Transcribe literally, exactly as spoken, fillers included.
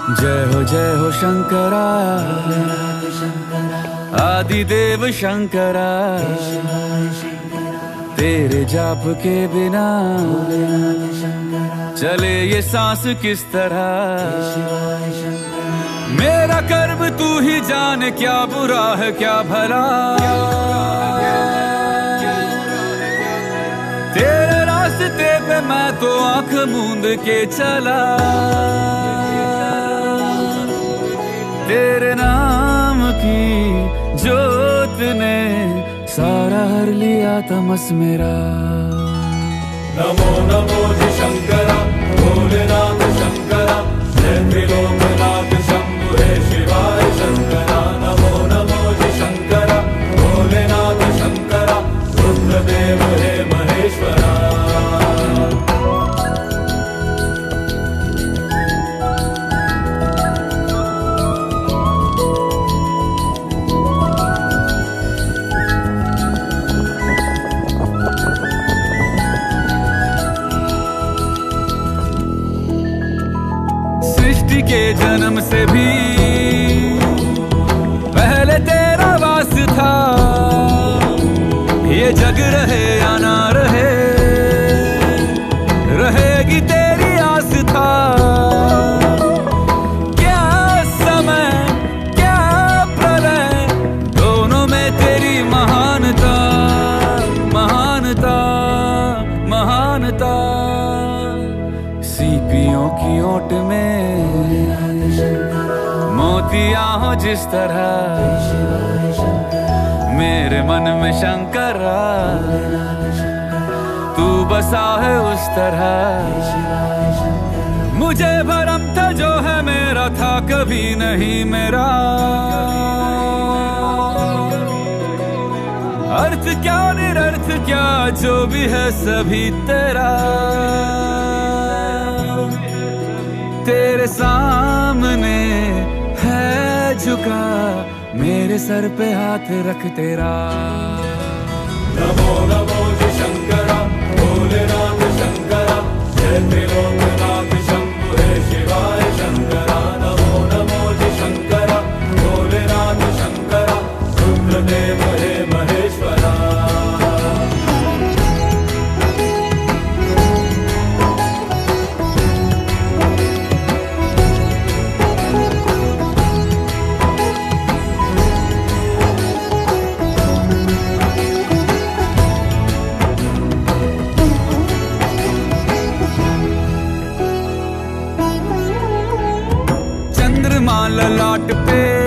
जय हो जय हो शंकरा, आदिदेव शंकरा, तेरे जाप के बिना चले ये सांस किस तरह। मेरा कर्म तू ही जाने, क्या बुरा है क्या भला। तेरे रास्ते पे मैं तो आंख मूंद के चला, तेरे नाम की जोत ने सारा हर लिया तमस मेरा। नमो नमो जी शंकरा, भोलेनाथ शंकरा, जय त्रिलोकनाथ शंभु हे शिवाय शंकरा। नमो नमो जी शंकरा, भोलेनाथ शंकरा, रुद्रदेव हे महेश्वरा। सृष्टि के जन्म से भी पहले तेरा वास था। ये जग रहे या ना रहे, रहेगी तेरी आस था। क्या समय क्या प्रलय, दोनों में तेरी महानता, महानता, महानता। सीपियों की ओट में मोतियां हो जिस तरह, मेरे मन में शंकरा तू बसा है उस तरह। मुझे भरम था जो है मेरा था कभी नहीं मेरा। अर्थ क्या निरर्थ क्या जो भी है सभी तेरा। तेरे सामने है झुका मेरे सर पे हाथ रख तेरा। नमो नमो जी शंकरा, भोलेनाथ शंकरा, जय त्रिलोकनाथ शंभु हे शिवाय शंकरा। नमो नमो जी शंकरा, भोलेनाथ शंकरा, रुद्रदेव हे महेश्वरा। ललाट पे